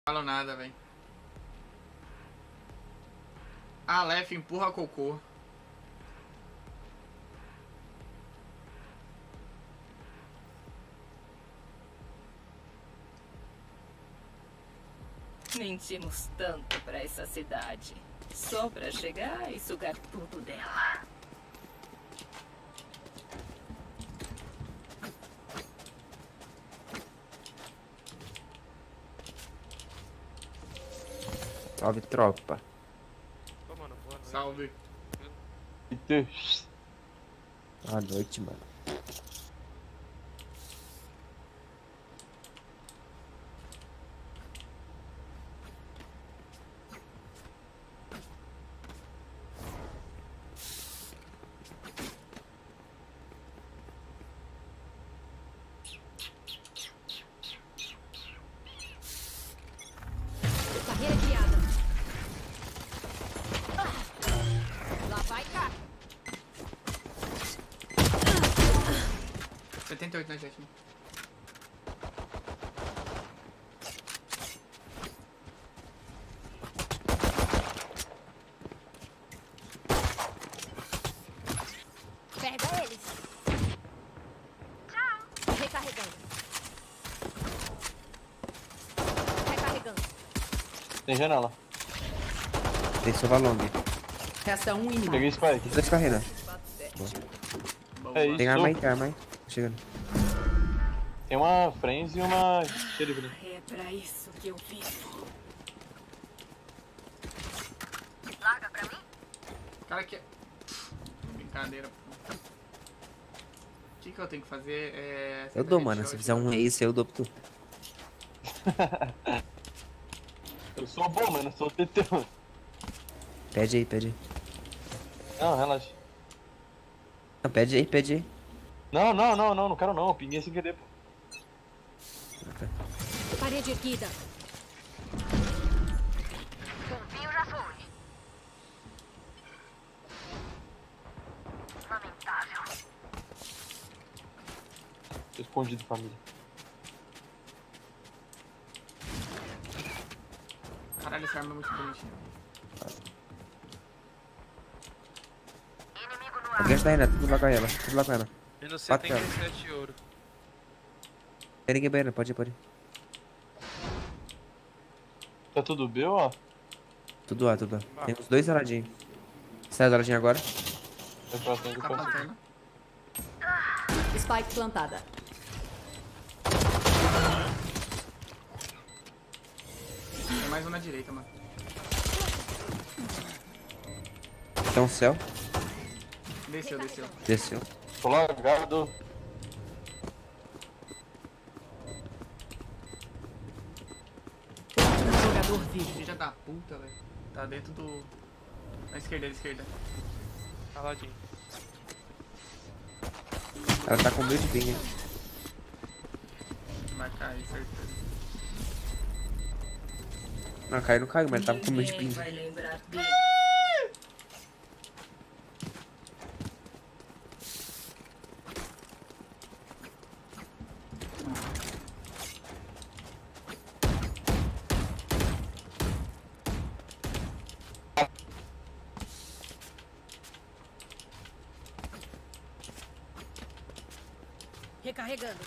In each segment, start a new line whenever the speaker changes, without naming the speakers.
Falo nada, velho. Aleph empurra cocô.
Mentimos tanto pra essa cidade. Só pra chegar e sugar tudo dela.
Salve, tropa.
Pô, mano, boa noite.
Salve.
Boa noite, mano.
Barreira criada. Lá vai cá.
78 na jet.
Pega eles. Tchau. Recarregando. Recarregando.
Tem janela.
Tem sova long.
Resta um inimigo.
Peguei spike.
2 carreiras.
Boa.
É isso.
Tem arma aí, tem arma aí. Chegando.
Tem uma Friends e uma Xerife.
É pra isso que eu vivo.
Larga pra mim.
Cara que... Brincadeira, pô. O que eu tenho que fazer?
Eu dou, mano. Se fizer um ace, eu dou pra tu.
Eu sou bom, mano. Eu sou TT, mano.
Pede aí, pede aí.
Não, relaxa.
Não, pede aí, pede aí.
Não quero não. Pinguei sem querer, pô.
Parede erguida. Confio já foi. Lamentável.
Tô escondido, família.
Caralho, essa arma é muito bonitinha.
Inimigo no ar.
Alguém tá indo, tudo lá com ela. Tudo lá com ela.
E no C
Quatro
tem
telas.
7 ouro.
Tem ninguém banheiro, pode ir, pode ir.
Tá tudo B, ó?
Tudo lá, tudo lá. Tem uns 2 saladinhos. Sai do saladinho agora.
Vai pra frente,
Tá
vai pra frente.
plantando.
Spike plantada.
Tem mais um na direita, mano.
Tem um céu.
Desceu.
Desceu.
Tô largado.
Jogador vivo.
Filha da puta, velho. Tá dentro do... Na esquerda, da esquerda.
Caladinho.
Ela tá com 2 de ping, hein.
Vai cair, certeza.
Não, caiu, não caiu, mas tava com 2 de
Ninguém
ping.
vai lembrar dele.
Recarregando.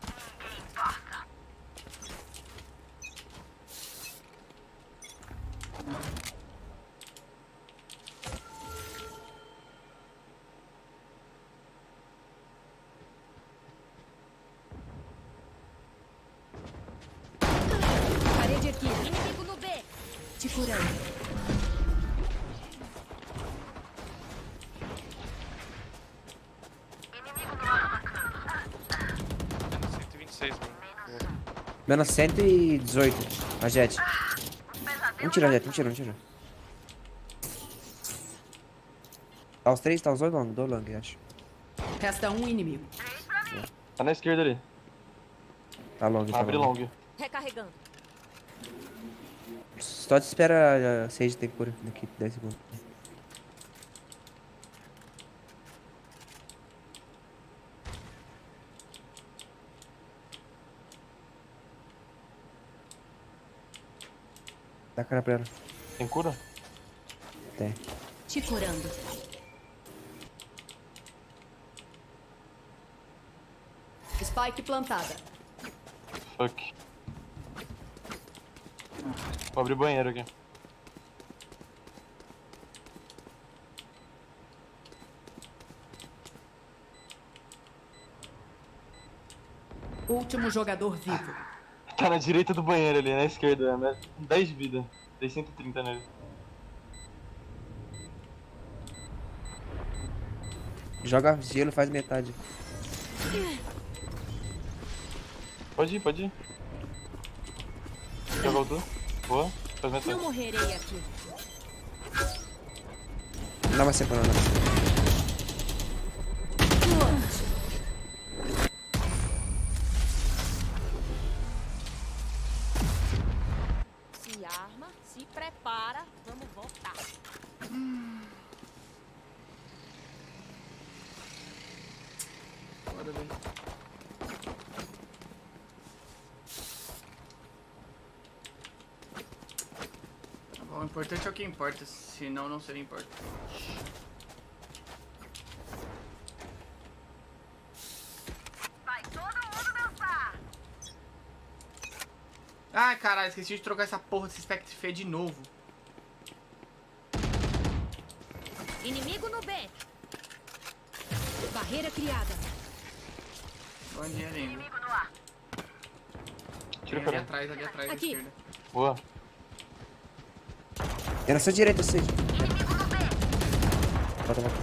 Parede erguida. Inimigo no B.
Te curando.
Menos 126, mano.
Menos 118. A jet. Vamos tirar a jet, vamos tirar. Tá os 3, tá os 2 long, acho.
Resta um inimigo.
Tá na esquerda ali.
Tá long, tá
Abre
long.
long.
Recarregando.
Só te espera a Sage ter cura daqui 10 segundos. Dá cara pra ela.
Tem cura?
Tem.
Te curando. Spike plantada.
Fuck. Vou abrir banheiro aqui.
Último jogador vivo.
Tá na direita do banheiro ali, na esquerda, né? 10 de vida. Dei 130 nele.
Joga gelo, faz metade.
Pode ir, pode ir. Já voltou? Boa, faz metade.
Não morrerei aqui.
Dá uma sequência, não.
Se arma, se prepara, vamos voltar.
Bora ver. Tá bom, o importante é o que importa, senão não seria importante.
Vai todo mundo dançar.
Ai, caralho, esqueci de trocar essa porra desse Spectre feio de novo.
Inimigo no B. Barreira criada.
Bom dia, lindo.
Tira
Ali
pra
atrás, ali atrás, à
Aqui.
esquerda.
Boa.
É na sua direita, Cid. Volta, volta.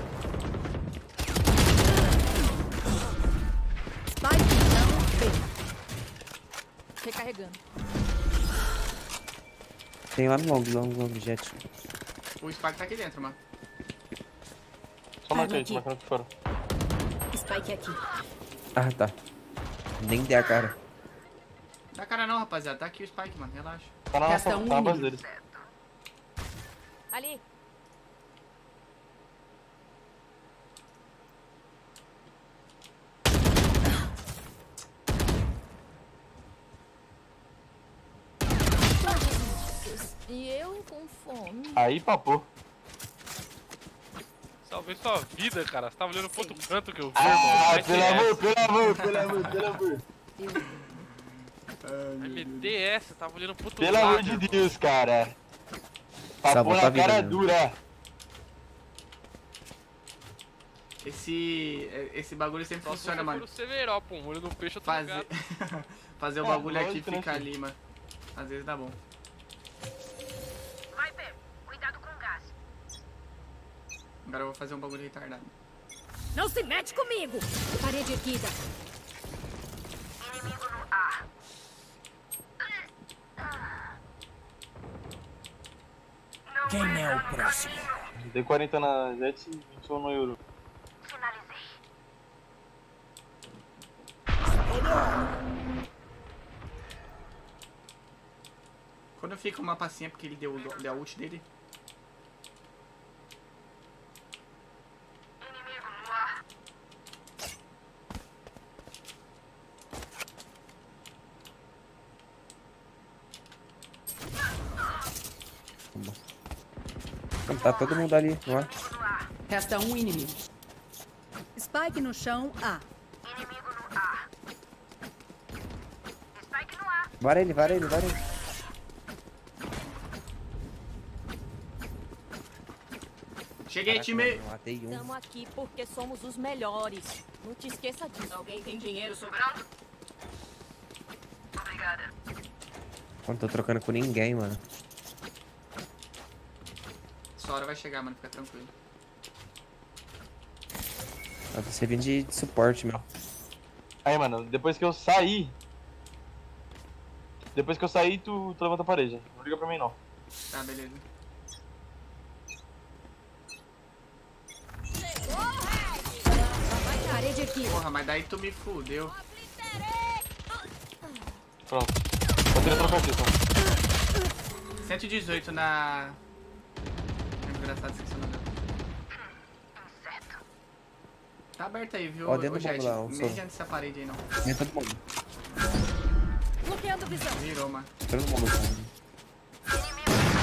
Spike não B. Recarregando.
Tem lá no long, jet.
O Spike tá aqui dentro, mano.
Só mate aí,
aqui.
tô marcando aqui fora.
Spike aqui.
Ah, tá. Nem dei a cara.
Dá cara não, rapaziada. Tá aqui o Spike, mano. Relaxa.
Tá na
Resta
nossa,
um
tá na base
inimigo.
deles.
Ali. E eu com fome.
Aí, papô.
Salvei sua vida, cara. Você tava olhando pro outro canto que eu vi,
Ah,
irmão.
pelo amor, pelo amor, pelo amor, pelo amor.
Vai meter essa, tava olhando pro outro
Pelo
lado.
amor de
irmão.
Deus, cara. Papo
Salvou
na
tua vida,
cara
meu.
dura.
Esse bagulho sempre
Só se
funciona,
você
mano.
for o Severo, pô. Um olho no peixe, outro no
Fazer,
gato.
fazer o
É,
bagulho aqui
lógico, né,
fica
filho?
ali, mano. Às vezes dá bom.
Vai, Pê. Cuidado com o gás.
Agora eu vou fazer um bagulho retardado.
Não se mete comigo. Parede erguida. Inimigo no A.
Quem é o próximo?
Dei 40 na Jet e 21 no Euro.
Finalizei.
Quando fica uma passinha porque ele deu a ult dele.
Inimigo no A.
Não, tá todo mundo ali, não é?
Resta um inimigo.
Spike no chão, A. Inimigo no A. Spike no A.
Vara ele, vara ele, vara ele.
Cheguei,
Caraca,
time!
mano, matei um.
Estamos aqui porque somos os melhores. Não te esqueça disso.
Alguém tem dinheiro sobrando?
Obrigada.
Não tô trocando com ninguém, mano.
Essa hora vai chegar, mano. Fica tranquilo.
Ah, você vem de suporte, meu.
Aí, mano, depois que eu sair... Depois que eu sair, tu levanta a parede. Não liga pra mim, não.
Tá, beleza.
Parede erguida.
Porra, mas daí tu me fudeu.
Pronto. Só queria trocar aqui, então.
118 na... É engraçado, esqueci o nome dela. Tá aberto aí, viu,
Ó, dentro do
Jet?
bagulho lá, um
Nem
só.
adianta essa parede aí, não.
É todo mundo.
Bloqueando visão.
Virou, mano.
Todo mundo. Cara.
Inimigo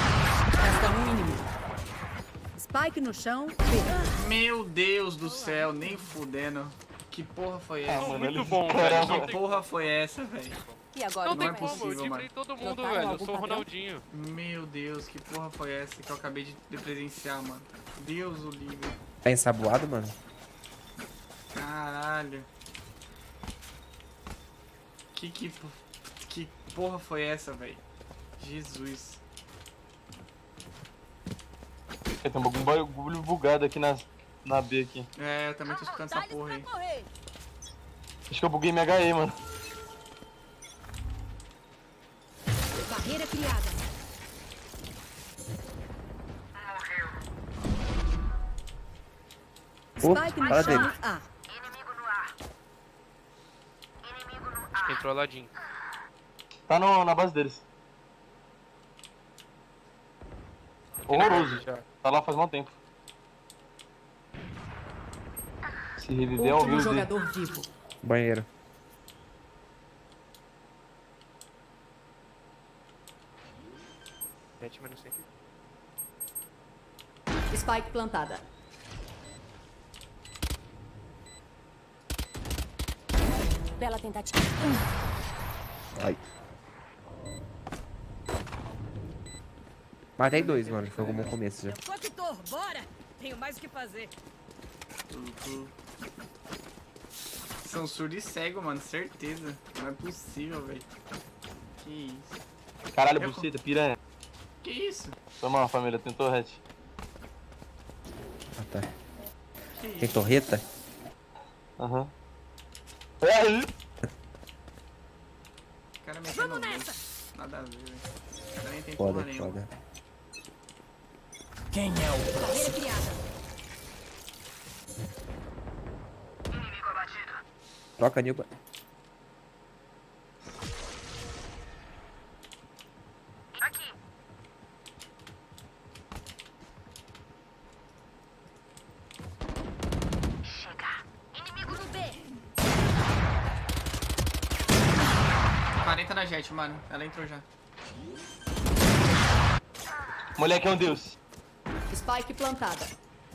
Spike no chão, B.
Meu Deus do céu, nem fudendo. Que porra foi essa?
mano,
Muito
eles-
bom,
caramba.
velho.
Que porra foi essa, velho?
E agora
Não
Não
tem
é
como, eu
possível,
tifrei
mano.
todo mundo,
Notaram
velho. Eu
algum
sou o
padrão?
Ronaldinho.
Meu Deus, que porra foi essa que eu acabei de presenciar, mano? Deus o livre.
Tá ensaboado, mano?
Caralho. Que porra foi essa, velho? Jesus.
Tem um bagulho bugado aqui na B aqui.
É, eu também tô escutando essa porra aí.
Acho que eu buguei minha HE, mano.
Barreira criada. Spike no
fala
chão,
dele.
A.
Entrou a ladinho.
Tá na base deles. Horroroso. Tá lá faz mal tempo. Se reviver ao
Último
vivo dele.
jogador vivo.
Banheiro.
Spike plantada.
Bela tentativa.
Ai. Matei 2, mano. Foi como o começo já.
Coquitor, bora! Tenho mais o que fazer.
São surdo e cego, mano, certeza. Não é possível, velho. Que isso?
Caralho,
Eu-
buceta, piranha.
Que isso?
Foi mal, família, tentou hatch.
Ah, tá.
Que
Tem
isso?
torreta?
Aham. É,
O cara metendo louco. Nada a ver, velho. O cara nem tem
Foda,
porra nenhuma.
foda.
Quem é o
Barreira criada.
Troca, Nilba.
Inimigo no B.
40 na jet, mano. Ela entrou já.
moleque é um deus.
Spike plantada.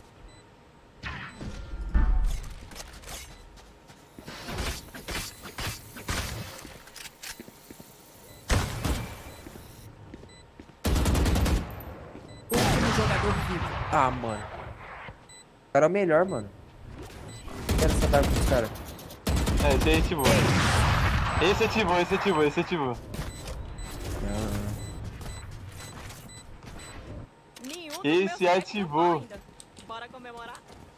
Último jogador vivo.
Ah, mano. O cara é o melhor, mano. Quero essa barba com os caras.
É, esse aí ativou. Esse ativou, esse ativou, esse ativou.
Nenhum dos
Esse
meus pets
ativou.
ainda. Bora comemorar?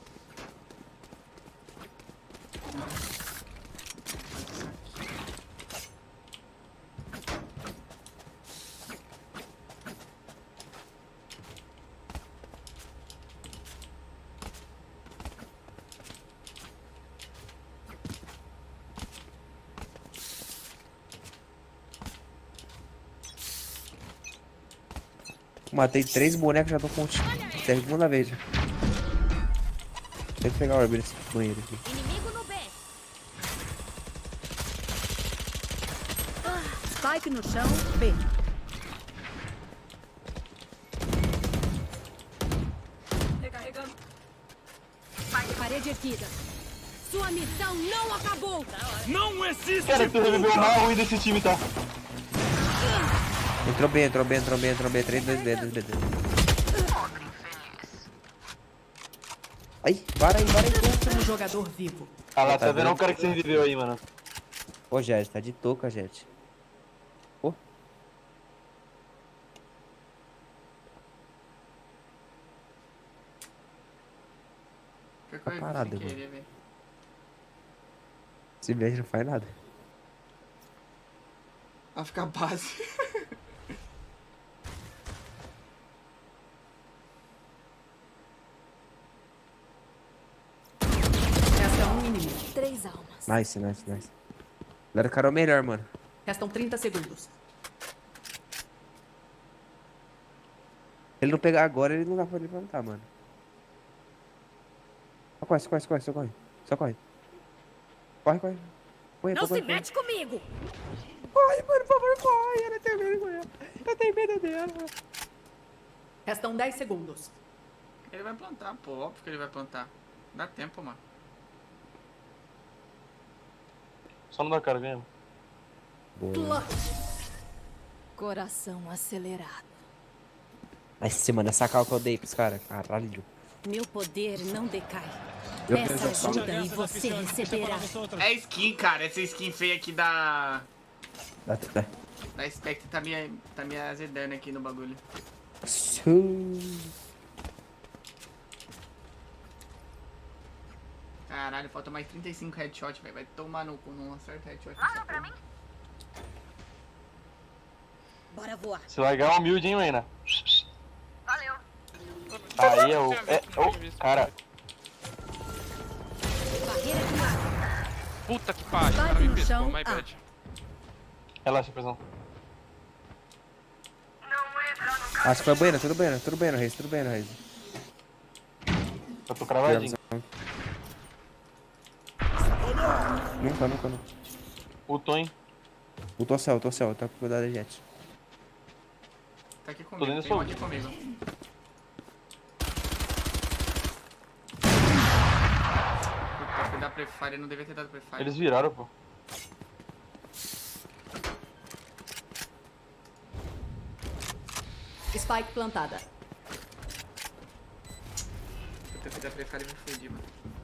Matei 3 bonecos, já tô com segunda vez já. Tem que pegar o orbe nesse banheiro aqui.
Inimigo no B. Spike no chão, B.
Recarregando.
Parede erguida. Sua missão não acabou.
Não existe
Cara, tu reviveu o mais ruim desse time, tá?
Entrou bem, entrou bem, entrou bem, entrou bem. 3, 2B, 2B. Ai, para aí, para aí.
Último jogador vivo.
Ah lá,
Tá
tá vendo
vendo?
o cara que você reviveu aí, mano?
Ô, Jet, tá de touca, Jet. Ô,
Qualquer coisa
parado,
sem
mano.
querer, velho.
esse beijo não faz nada.
Vai ficar base.
Resta um inimigo.
3 almas.
Nice, nice, nice. Galera, o cara é o melhor, mano.
Restam 30 segundos.
Se ele não pegar agora, ele não dá pra levantar, mano. Só corre, só corre, só corre, só corre. Só corre. Corre, corre. Corre,
Não
corre,
se
corre.
mete comigo.
Corre, mano, por favor, corre. Eu não tenho medo dela. Eu tenho medo dela.
Restam 10 segundos.
Ele vai plantar, pô. Óbvio que ele vai plantar. Dá tempo, mano.
Só não dá cara, ganha.
Boa.
Coração acelerado.
Mas, mano, essa cal que eu dei pros caras. Caralho.
Meu poder não decai.
Eu
Peça
penso
ajuda e você receberá.
É skin, cara. Essa skin feia aqui da
Tá.
Spectre tá me azedando aqui no bagulho. Caralho, falta mais 35 headshot, velho. Vai tomar no cu, não acerta headshot.
Bora voar.
Você vai ganhar humilde, hein, Reina?
Valeu.
Aí é o... cara...
Barreira criada.
Puta que pariu, o
Vai
cara me
no
pescou,
chão,
my bad.
Relaxa, pessoal.
Acho que foi bueno, tudo bem, Reis, Reis.
Eu tô cravadinho.
Nunca.
Ultou, hein?
Ultou céu, tá com cuidado da jet.
Tá aqui
Tô
comigo,
dentro
tem um
do
aqui comigo. Puta, fui dar prefire, não devia ter dado prefire.
Eles viraram, pô.
Spike plantada.
Puta, fui dar prefire e me fudi, mano.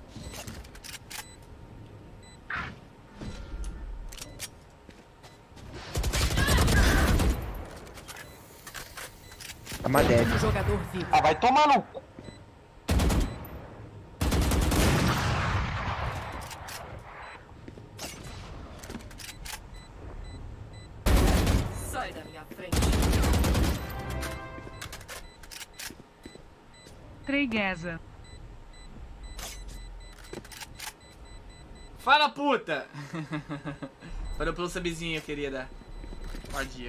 A Madeve.
Um jogador vivo.
Ah, vai tomar no cu.
Sai da minha frente.
Treiguesa.
Fala, puta! Valeu pelo subzinho, querida. Bom dia.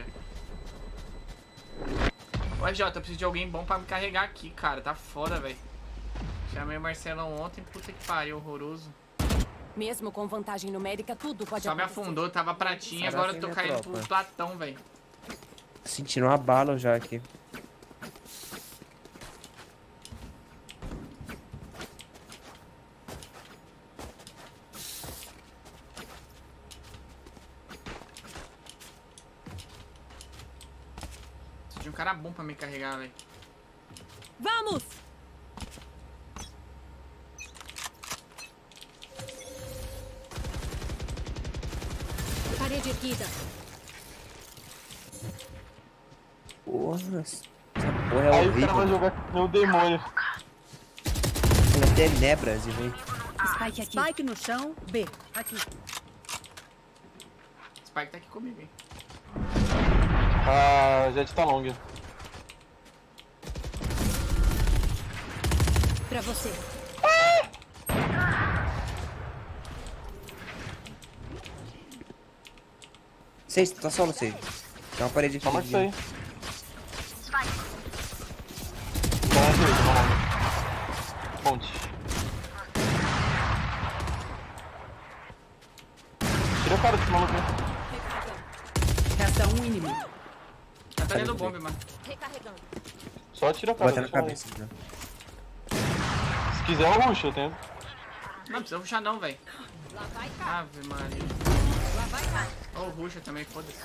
Ô, Jota, eu preciso de alguém bom pra me carregar aqui, cara. Tá foda, velho. Chamei o Marcelão ontem, puta que pariu, horroroso.
Mesmo com vantagem numérica, tudo pode
Só me
acontecer.
afundou, tava pratinha,
Será
agora
que
eu tô
minha
caindo
tropa?
pro Platão, velho.
Sentindo uma bala já aqui.
Preciso de um cara bom pra me carregar, velho.
Vamos!
Parede erguida.
Porra, essa porra é
Aí o cara vai
horrível.
jogar com meu demônio.
Tem tenebras e vem.
Spike aqui. Spike no chão. B. Aqui.
Spike tá aqui comigo, hein.
Ah, Jet tá longa.
Pra você.
Seis, tá solo, Seis. Tem uma parede aqui.
Toma isso aí. Ponte. Tira a cara desse maluco aí.
Resta um inimigo.
Tá dentro do bombe, mano.
Recarregando.
Só tira a
Vou
cara
bater na
desse maluco.
cabeça, né?
Se quiser eu ruxo, eu tenho.
Não precisa rushar não, velho.
Lá vai cá.
Ave Maria.
Lá vai cá.
Ó o ruxa também, foda-se.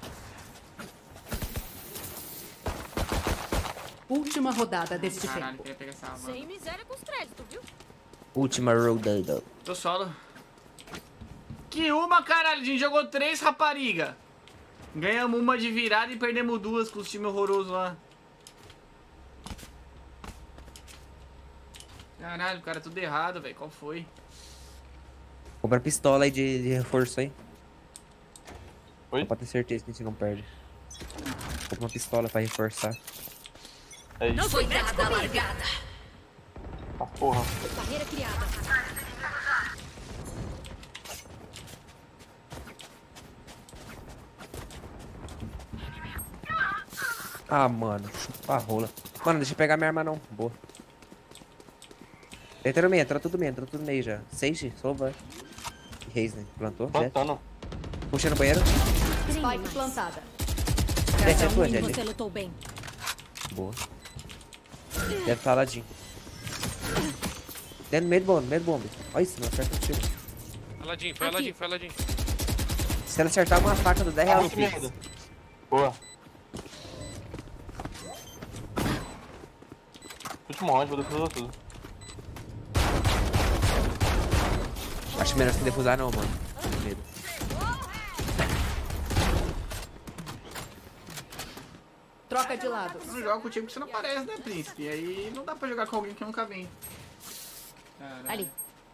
Última rodada deste
Caralho,
tempo.
queria pegar essa arma.
Sem miséria com os créditos, viu?
Última rodada.
Tô solo. Que uma, caralho. A gente jogou 3, rapariga. Ganhamos uma de virada e perdemos 2 com os times horrorosos lá. Caralho, cara, tudo errado, velho. Qual foi?
Compra pistola aí de reforço aí.
Oi?
Só pra ter certeza que a gente não perde. Compra uma pistola pra reforçar.
É isso.
Foi dada a largada.
Ah, porra.
Barreira criada.
Ah, mano, chupa a rola. Mano, deixa eu pegar minha arma não. Boa. Entra no meio, entra tudo meio já. Sage, Sova. Reis, né? Plantou, Jet.
Plantando.
Puxa no banheiro.
Spike plantada.
Jet é
Resta
tua,
um
Jet.
inimigo.
Você lutou bem.
Boa. Deve estar ladinho. Dentro do meio do bomba. Olha isso, não acerta o tiro.
Aladim, foi Aladim, foi Aladim.
Se ela acertar uma faca do 10 reais,
Muito merda. Boa. Último round, vou defusar tudo.
acho melhor você defusar não, mano. Com medo.
Troca de lado.
Não joga com o time que você não aparece, né, príncipe? E aí não dá pra jogar com alguém que nunca vem. Caralho.
Ali.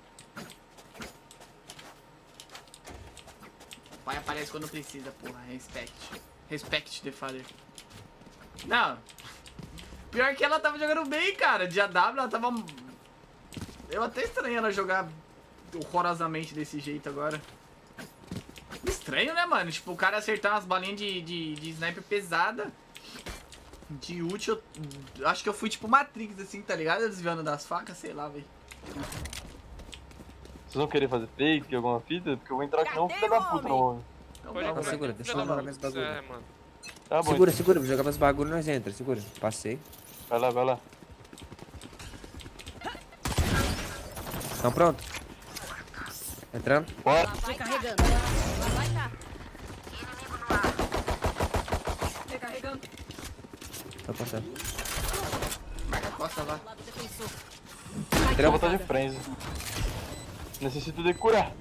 O pai aparece quando precisa, porra. Respect. Respect the father. Não. Pior que ela tava jogando bem, cara. De AW, ela tava... Eu até estranho ela jogar horrorosamente desse jeito agora. Estranho, né, mano? Tipo, o cara acertar umas balinhas de sniper pesada. De ult, eu acho que eu fui tipo Matrix, assim, tá ligado? Desviando das facas, sei lá, velho.
Vocês vão querer fazer fake, alguma fita? Porque eu vou entrar aqui não, filho da puta, não.
Então,
Pode
tá,
Não,
entrar.
segura, deixa eu jogar mais bagulho.
É, mano.
Tá bom.
Segura, vou jogar mais bagulho e nós entra, segura. Passei.
Vai lá.
Tão pronto? Entrando?
Bora.
Recarregando.
Recarregando.
Tô passando.
marca a costa lá.
Eu vou botar de frenzy. Necessito de curar.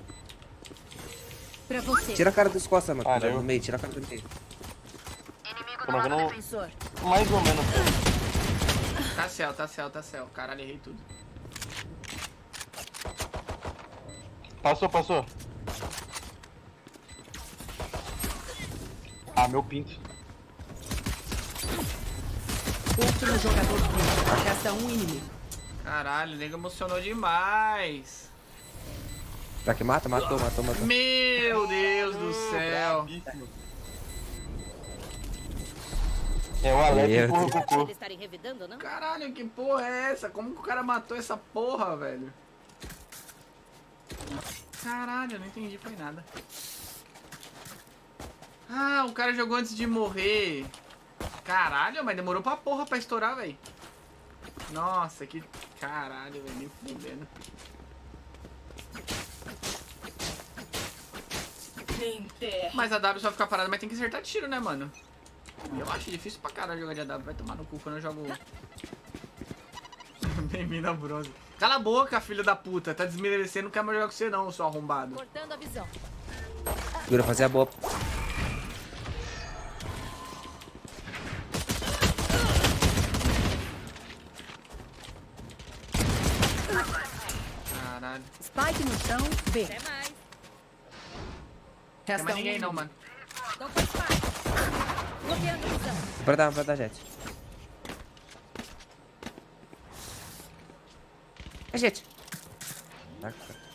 Pra você.
Tira a cara dos costas, mano.
Ah,
Cuidado
deu.
no meio, tira a cara do meio.
Tô marcando
Defensor.
mais ou menos.
Tá céu. Caralho, errei tudo.
Passou. Ah, meu pinto.
Último jogador vivo. Resta um inimigo.
Caralho, o nego emocionou demais.
Será que mata? Matou.
Meu Deus do céu.
É o Alex
Meu
empurra o
Deus.
cocô.
Eles estarem revidando, não?
Caralho, que porra é essa? Como que o cara matou essa porra, velho? Caralho, eu não entendi, foi nada. Ah, o cara jogou antes de morrer. Caralho, mas demorou pra porra pra estourar, velho. Nossa, que caralho, velho, nem fudendo. Mas a W só fica parada, mas tem que acertar tiro, né, mano? Eu acho difícil pra caralho jogar de AW, vai tomar no cu quando eu jogo... Bem-vindo ao bronze. Cala a boca, filho da puta, tá desmerecendo, não quer mais jogar com você não, seu arrombado.
Cortando a visão.
Segura, fazer a boa.
Caralho.
Spike no chão, B.
Até mais.
Não tem
Resta
mais
um
ninguém não,
inimigo.
mano.
Tô com Spike. Bloqueando a visão.
Pra dar jet. É jet. Tá.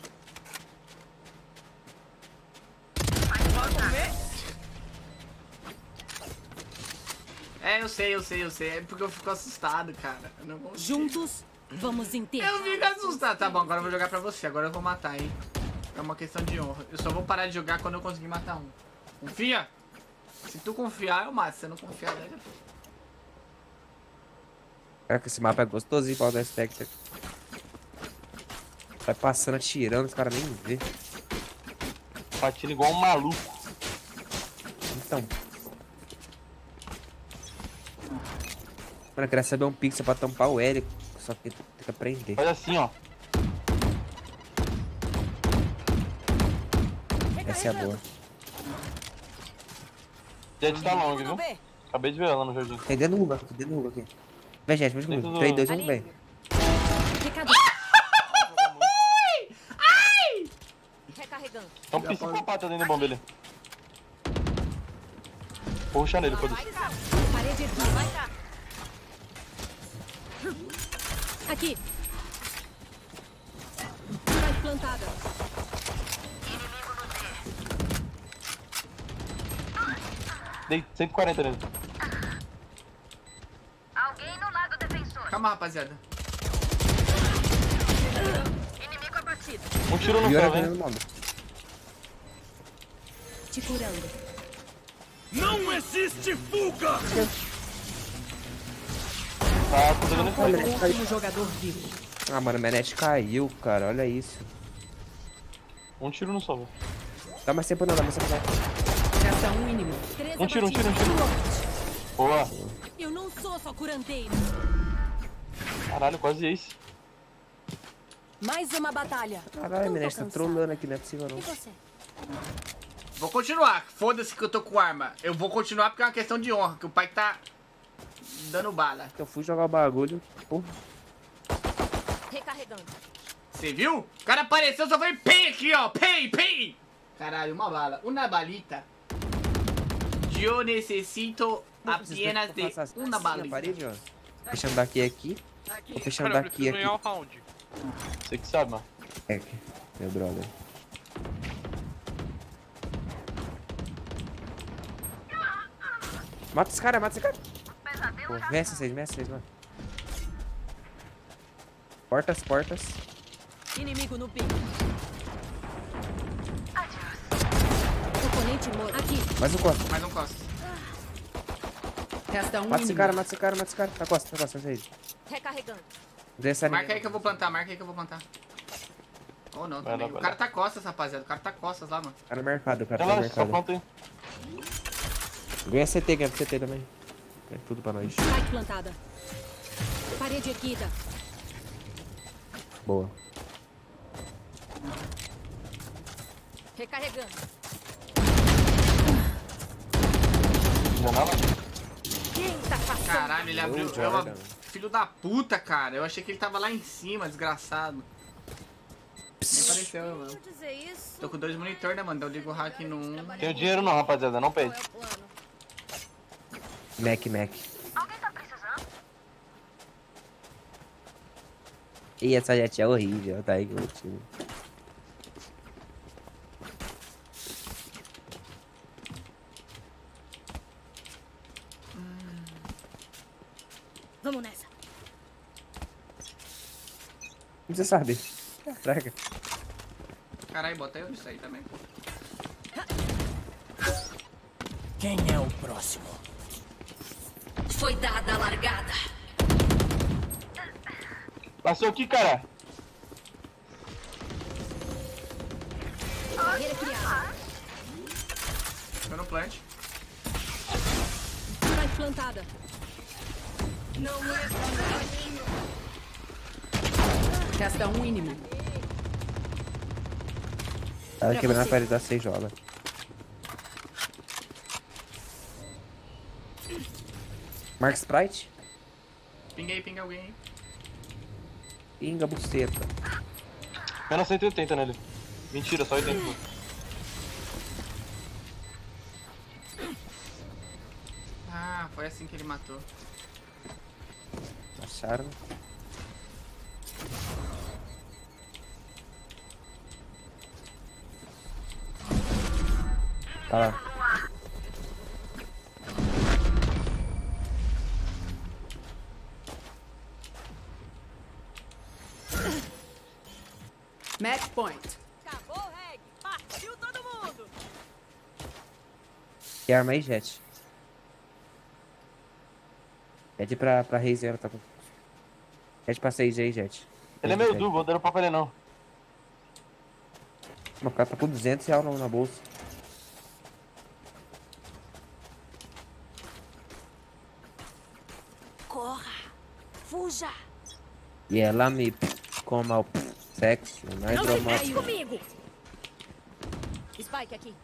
É, eu sei. É porque eu fico assustado, cara. Eu não consigo.
Juntos, vamos enterrar.
Eu fico assustado. Tá bom, agora eu vou jogar pra você. Agora eu vou matar, hein. É uma questão de honra. Eu só vou parar de jogar quando eu conseguir matar um. Confia? Se tu confiar, eu mato. Se você não confiar, daí já...
Caraca, esse mapa é gostosinho pra dar Spectre. Vai passando, atirando, os caras nem vê.
Batendo igual um maluco.
Então. Mano, eu queria saber um pixel pra tampar o L. Só que tem que aprender.
Faz assim, ó.
Essa é a boa.
Jet tá long, viu?
B.
Acabei de ver ela no jardim.
Tem dentro do Hugo aqui. Vem, gente, vem comigo. 3, 2, 1, vem.
Recadão. Recarregando.
Tem um psicopata dentro do bomba ali. Vou rushar nele, foda-se.
Parede erguida. Vai cá. Aqui. Spike plantada.
Dei 140 nele.
Alguém no lado defensor.
Calma, rapaziada.
Inimigo abatido.
Um tiro no
Pior
céu,
é
hein?
no nome.
Te curando.
Não existe fuga!
Tá, tô jogando isso aí.
Último jogador vivo.
Ah, mano, minha net caiu, cara. Olha isso.
Um tiro não salva.
Dá mais tempo não, dá mais tempo não.
Resta um inimigo.
Um tiro. Boa.
Eu não sou só curandeiro.
Caralho, quase ace.
Mais uma batalha.
Caralho,
Não
minha
tô
net tá
cansada.
trolando aqui, não é possível não.
E você?
Vou continuar. Foda-se que eu tô com arma. Eu vou continuar porque é uma questão de honra, que o pai tá dando bala.
Eu fui jogar o bagulho. Porra.
Recarregando.
Você viu? O cara apareceu, só foi pei aqui, ó. Pei. Caralho, uma bala. Uma balita. Eu necessito apenas de uma
Na
balita.
parede, ó. Fechando daqui aqui. Tô fechando
Cara, eu
daqui
preciso
aqui.
ganhar o round.
Você que sabe, mano.
É, meu brother. Mata esse cara, mata esse cara. Pô, meça vocês, mano. Portas.
Inimigo no pico.
Oponente morto. Aqui.
Mais um costa.
Mais um costa.
Resta um
Mata esse
inimigo.
cara, mata esse cara. Tá costa, aí.
Recarregando.
Desce
Marca aí que eu vou plantar, Ou não, também. O cara tá costas, rapaziada. O cara tá costas lá, mano.
Tá no mercado, cara.
Vai
Tá no
lá, só
mercado.
planta aí.
Ganha CT também. É tudo pra nós.
Spike plantada. Parede erguida.
Boa.
Recarregando.
Janela?
Quem tá passando?
Caralho, ele abriu.
Ô, Jordan.
Filho da puta, cara. Eu achei que ele tava lá em cima, desgraçado. Nem apareceu, mano.
dizer isso.
Tô com 2 monitor, né, mano? Então eu ligo o hack no 1.
Tenho dinheiro não, rapaziada. Não pede.
Qual é o plano?
Mac.
Alguém tá precisando?
E essa jet é horrível, tá aí que eu tiro.
Vamos nessa.
Você sabe. Traga.
Caralho, bota eu nisso aí também.
Quem é o próximo?
Foi dada a largada.
Passou aqui, cara.
Barreira criada.
Tô no plant.
Spike plantada.
Não é caminho.
Resta um inimigo.
Ela quebrando a parede da 6 joga. Mark Sprite.
Pinga alguém aí.
Pinga buceta.
Menos 180 nele. Mentira, só 80.
Ah, foi assim que ele matou.
Acharam? Tá lá.
Match point.
Acabou o reggae. Partiu todo mundo.
Que arma aí, Jet? Pede pra Razer, ela tá com... Pede pra 6 aí, Jet.
Ele é meio duro, vou dar pra ele não.
O cara tá com R$200 na bolsa.
Corra. Fuja.
E ela me coma o sexo, mais
Não se
dramático.
mexe comigo. Spike aqui.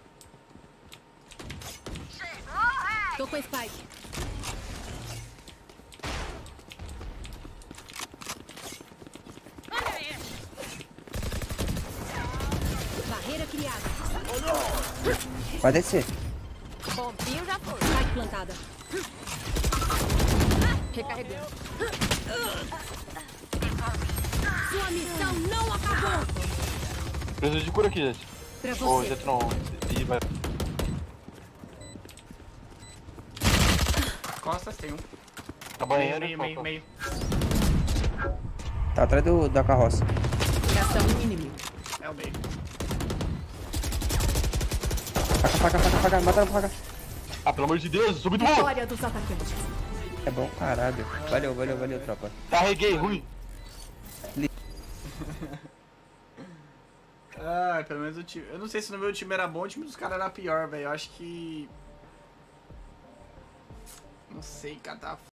Tô com Spike. Barreira criada.
Vai descer.
Bombinho já foi.
Spike plantada.
Recarregando.
Sua missão não acabou.
Preciso de cura aqui, gente.
Pra
Ô,
você.
gente, não. Ih, vai.
Costas, tem um.
Tá banheiro.
Meio.
Tá atrás da carroça.
Resta um inimigo.
É o meio.
Faca. Mata a faca.
Ah, pelo amor de Deus, subi do morro.
Vitória dos atacantes.
É bom, caralho. Valeu, tropa.
Carreguei, ruim.
Ah, pelo menos o time... Eu não sei se no meu time era bom, o time dos caras era pior, velho. Eu acho que... Não sei, cara, tá